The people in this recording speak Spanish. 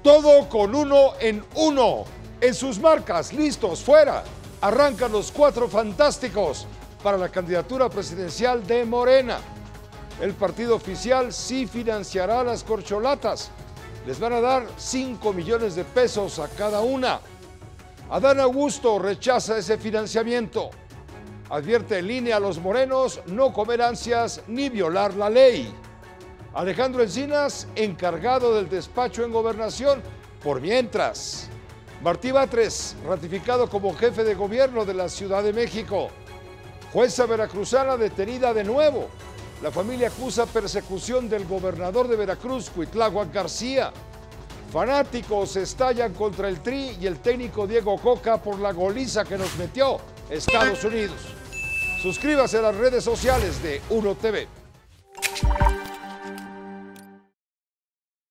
Todo con uno en uno. En sus marcas, listos, fuera. Arrancan los cuatro fantásticos para la candidatura presidencial de Morena. El partido oficial sí financiará las corcholatas. Les van a dar 5 millones de pesos a cada una. Adán Augusto rechaza ese financiamiento. Advierte en línea a los morenos no comer ansias ni violar la ley. Alejandro Encinas, encargado del despacho en Gobernación, por mientras. Martí Batres, ratificado como jefe de gobierno de la Ciudad de México. Jueza veracruzana detenida de nuevo. La familia acusa persecución del gobernador de Veracruz, Cuitláhuac García. Fanáticos estallan contra el Tri y el técnico Diego Coca por la goliza que nos metió Estados Unidos. Suscríbase a las redes sociales de Uno TV.